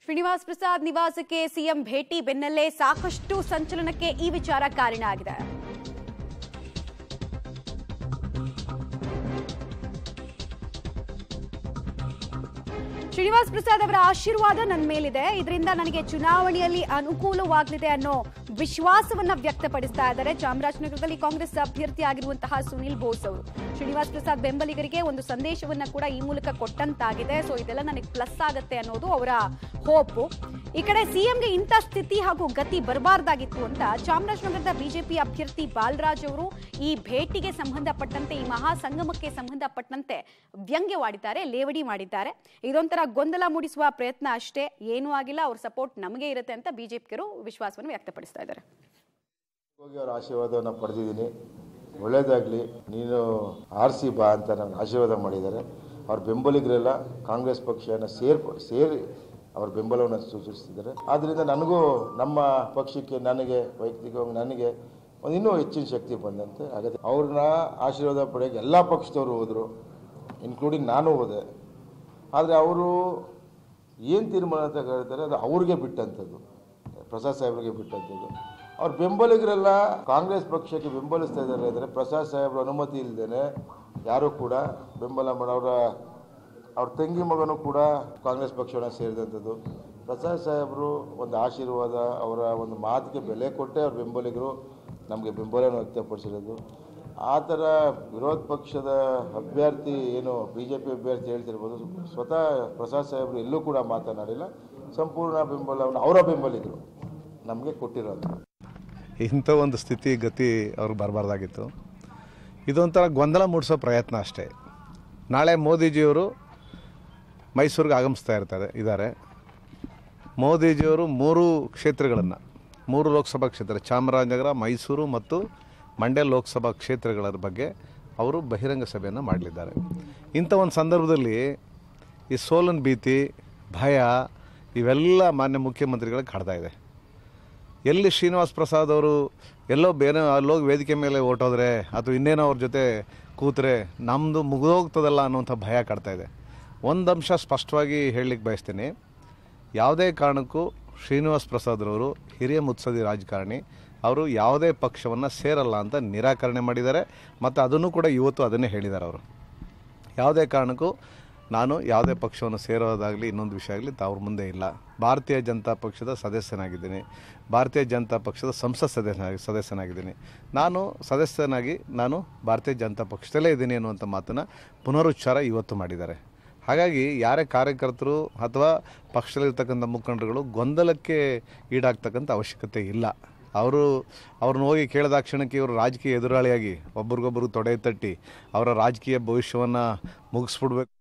ಶ್ರೀನಿವಾಸ್ ಪ್ರಸಾದ್ ನಿವಾಸಕ್ಕೆ ಸಿಎಂ ಭೇಟಿ ಬೆನ್ನಲ್ಲೇ ಸಾಕಷ್ಟು ಸಂಚಲನಕ್ಕೆ ಈ ವಿಚಾರ ಕಾರಣ ಆಗಿದೆ. ಶ್ರೀನಿವಾಸ್ ಪ್ರಸಾದ್ ಅವರ ಆಶೀರ್ವಾದ ನನ್ನ ಮೇಲಿದೆ, ಇದರಿಂದ ನನಗೆ ಚುನಾವಣೆಯಲ್ಲಿ ಅನುಕೂಲವಾಗಲಿದೆ ಅನ್ನೋ ವಿಶ್ವಾಸವನ್ನ ವ್ಯಕ್ತಪಡಿಸ್ತಾ ಇದ್ದಾರೆ ಚಾಮರಾಜನಗರದಲ್ಲಿ ಕಾಂಗ್ರೆಸ್ ಅಭ್ಯರ್ಥಿ ಆಗಿರುವಂತಹ ಸುನಿಲ್ ಬೋಸ್ ಅವರು. ಶ್ರೀನಿವಾಸ್ ಪ್ರಸಾದ್ ಬೆಂಬಲಿಗರಿಗೆ ಒಂದು ಸಂದೇಶವನ್ನ ಕೂಡ ಈ ಮೂಲಕ ಕೊಟ್ಟಂತಾಗಿದೆ. ಸೊ ಇದೆಲ್ಲ ನನಗೆ ಪ್ಲಸ್ ಆಗುತ್ತೆ ಅನ್ನೋದು ಅವರ ಹೋಪ್. ಈ ಕಡೆ ಸಿಎಂಗೆ ಇಂಥ ಸ್ಥಿತಿ ಹಾಗೂ ಗತಿ ಬರಬಾರ್ದಾಗಿತ್ತು ಅಂತ ಚಾಮರಾಜನಗರದ ಬಿಜೆಪಿ ಅಭ್ಯರ್ಥಿ ಬಾಲರಾಜ್ ಅವರು ಈ ಭೇಟಿಗೆ ಸಂಬಂಧಪಟ್ಟಂತೆ, ಈ ಮಹಾ ಸಂಗಮಕ್ಕೆ ಸಂಬಂಧಪಟ್ಟಂತೆ ವ್ಯಂಗ್ಯವಾಡಿದ್ದಾರೆ, ಲೇವಡಿ ಮಾಡಿದ್ದಾರೆ. ಇದೊಂಥರ ಗೊಂದಲ ಮೂಡಿಸುವ ಪ್ರಯತ್ನ ಅಷ್ಟೇ, ಏನೂ ಆಗಿಲ್ಲ, ಅವ್ರ ಸಪೋರ್ಟ್ ನಮಗೆ ಇರುತ್ತೆ ಅಂತ ಬಿಜೆಪಿಗರು ವಿಶ್ವಾಸವನ್ನು ವ್ಯಕ್ತಪಡಿಸ್ತಾ ಇದ್ದಾರೆ. ಅವರ ಆಶೀರ್ವಾದವನ್ನು ಪಡೆದಿದ್ದೀನಿ, ಒಳ್ಳೇದಾಗಲಿ, ನೀನು ಆರಿಸಿ ಬಾ ಅಂತ ನಾನು ಆಶೀರ್ವಾದ ಮಾಡಿದ್ದಾರೆ. ಅವ್ರ ಬೆಂಬಲಿಗರೆಲ್ಲ ಕಾಂಗ್ರೆಸ್ ಪಕ್ಷನ ಸೇರಿ ಅವ್ರ ಬೆಂಬಲವನ್ನು ಸೂಚಿಸ್ತಿದ್ದಾರೆ. ಆದ್ದರಿಂದ ನನಗೂ ನಮ್ಮ ಪಕ್ಷಕ್ಕೆ, ನನಗೆ ವೈಯಕ್ತಿಕವಾಗಿ ನನಗೆ ಇನ್ನೂ ಹೆಚ್ಚಿನ ಶಕ್ತಿ ಬಂದಂತೆ ಆಗುತ್ತೆ. ಅವ್ರನ್ನ ಆಶೀರ್ವಾದ ಪಡೆಯೋಕ್ಕೆ ಎಲ್ಲ ಪಕ್ಷದವರು ಹೋದರು, ಇನ್ಕ್ಲೂಡಿಂಗ್ ನಾನು ಹೋದೆ. ಆದರೆ ಅವರು ಏನು ತೀರ್ಮಾನ ತಗೊಳ್ತಾರೆ ಅದು ಅವ್ರಿಗೆ ಬಿಟ್ಟಂಥದ್ದು, ಪ್ರಸಾದ್ ಸಾಹೇಬ್ರಿಗೆ ಬಿಟ್ಟಂಥದ್ದು. ಅವ್ರ ಬೆಂಬಲಿಗರೆಲ್ಲ ಕಾಂಗ್ರೆಸ್ ಪಕ್ಷಕ್ಕೆ ಬೆಂಬಲಿಸ್ತಾ ಇದ್ದಾರೆ ಅಂದರೆ ಪ್ರಸಾದ್ ಸಾಹೇಬ್ರ ಅನುಮತಿ ಇಲ್ಲದೇ ಯಾರೂ ಕೂಡ ಬೆಂಬಲ ಮಾಡೋರ. ಅವ್ರ ತಂಗಿ ಮಗನೂ ಕೂಡ ಕಾಂಗ್ರೆಸ್ ಪಕ್ಷವನ್ನು ಸೇರಿದಂಥದ್ದು. ಪ್ರಸಾದ್ ಸಾಹೇಬರು ಒಂದು ಆಶೀರ್ವಾದ, ಅವರ ಒಂದು ಮಾತಿಗೆ ಬೆಲೆ ಕೊಟ್ಟೆ ಅವ್ರ ಬೆಂಬಲಿಗರು ನಮಗೆ ಬೆಂಬಲವನ್ನು ವ್ಯಕ್ತಪಡಿಸಿರೋದು. ಆ ಥರ ವಿರೋಧ ಪಕ್ಷದ ಅಭ್ಯರ್ಥಿ ಏನು BJP ಅಭ್ಯರ್ಥಿ ಹೇಳ್ತಿರ್ಬೋದು, ಸ್ವತಃ ಪ್ರಸಾದ್ ಸಾಹೇಬರು ಎಲ್ಲೂ ಕೂಡ ಮಾತನಾಡಿಲ್ಲ. ಸಂಪೂರ್ಣ ಬೆಂಬಲವನ್ನು ಅವರ ಬೆಂಬಲಿಗರು ನಮಗೆ ಕೊಟ್ಟಿರೋದು. ಇಂಥ ಒಂದು ಸ್ಥಿತಿ ಗತಿ ಅವ್ರಿಗೆ ಬರಬಾರ್ದಾಗಿತ್ತು. ಇದೊಂಥರ ಗೊಂದಲ ಮೂಡಿಸೋ ಪ್ರಯತ್ನ ಅಷ್ಟೇ. ನಾಳೆ ಮೋದಿಜಿಯವರು ಮೈಸೂರಿಗೆ ಆಗಮಿಸ್ತಾ ಇದ್ದಾರೆ. ಮೋದಿಜಿಯವರು 3 ಕ್ಷೇತ್ರಗಳನ್ನು, 3 ಲೋಕಸಭಾ ಕ್ಷೇತ್ರ, ಚಾಮರಾಜನಗರ, ಮೈಸೂರು ಮತ್ತು ಮಂಡ್ಯ ಲೋಕಸಭಾ ಕ್ಷೇತ್ರಗಳ ಬಗ್ಗೆ ಅವರು ಬಹಿರಂಗ ಸಭೆಯನ್ನು ಮಾಡಲಿದ್ದಾರೆ. ಇಂಥ ಒಂದು ಸಂದರ್ಭದಲ್ಲಿ ಈ ಸೋಲನ್ ಭೀತಿ, ಭಯ ಇವೆಲ್ಲ ಮಾನ್ಯ ಮುಖ್ಯಮಂತ್ರಿಗಳಿಗೆ ಕಾಡ್ತಾ ಇದೆ. ಎಲ್ಲಿ ಶ್ರೀನಿವಾಸ್ ಪ್ರಸಾದ್ ಅವರು ಎಲ್ಲೋ ಬೇರೆ ಅಲ್ಲೋಗಿ ವೇದಿಕೆ ಮೇಲೆ ಹೊರಟೋದ್ರೆ ಅಥವಾ ಇನ್ನೇನೋ ಅವ್ರ ಜೊತೆ ಕೂತ್ರೆ ನಮ್ಮದು ಮುಗಿದೋಗ್ತದಲ್ಲ ಅನ್ನೋಂಥ ಭಯ ಕಾಡ್ತಾ ಇದೆ. ಒಂದು ಅಂಶ ಸ್ಪಷ್ಟವಾಗಿ ಹೇಳಲಿಕ್ಕೆ ಬಯಸ್ತೀನಿ, ಯಾವುದೇ ಕಾರಣಕ್ಕೂ ಶ್ರೀನಿವಾಸ್ ಪ್ರಸಾದ್ರವರು ಹಿರಿಯ ಮುತ್ಸದಿ ರಾಜಕಾರಣಿ, ಅವರು ಯಾವುದೇ ಪಕ್ಷವನ್ನು ಸೇರಲ್ಲ ಅಂತ ನಿರಾಕರಣೆ ಮಾಡಿದ್ದಾರೆ. ಮತ್ತು ಅದನ್ನು ಕೂಡ ಇವತ್ತು ಅದನ್ನೇ ಹೇಳಿದ್ದಾರೆ. ಅವರು ಯಾವುದೇ ಕಾರಣಕ್ಕೂ ನಾನು ಯಾವುದೇ ಪಕ್ಷವನ್ನು ಸೇರೋದಾಗಲಿ ಇನ್ನೊಂದು ವಿಷಯ ಆಗಲಿ ಅವ್ರ ಮುಂದೆ ಇಲ್ಲ. ಭಾರತೀಯ ಜನತಾ ಪಕ್ಷದ ಸದಸ್ಯನಾಗಿದ್ದೀನಿ, ಭಾರತೀಯ ಜನತಾ ಪಕ್ಷದ ಸಂಸತ್ ಸದಸ್ಯನಾಗಿದ್ದೀನಿ. ನಾನು ಭಾರತೀಯ ಜನತಾ ಪಕ್ಷದಲ್ಲೇ ಇದ್ದೀನಿ ಅನ್ನುವಂಥ ಮಾತನ್ನು ಪುನರುಚ್ಚಾರ ಇವತ್ತು ಮಾಡಿದ್ದಾರೆ. ಹಾಗಾಗಿ ಯಾರೇ ಕಾರ್ಯಕರ್ತರು ಅಥವಾ ಪಕ್ಷದಲ್ಲಿರ್ತಕ್ಕಂಥ ಮುಖಂಡರುಗಳು ಗೊಂದಲಕ್ಕೆ ಈಡಾಗ್ತಕ್ಕಂಥ ಅವಶ್ಯಕತೆ ಇಲ್ಲ. ಅವ್ರನ್ನ ಹೋಗಿ ಕೇಳಿದಾಕ್ಷಣಕ್ಕೆ ಇವರು ರಾಜಕೀಯ ಎದುರಾಳಿಯಾಗಿ ಒಬ್ರಿಗೊಬ್ಬರು ತೊಡೆ ತಟ್ಟಿ ಅವರ ರಾಜಕೀಯ ಭವಿಷ್ಯವನ್ನು ಮುಗಿಸ್ಬಿಡ್ಬೇಕು.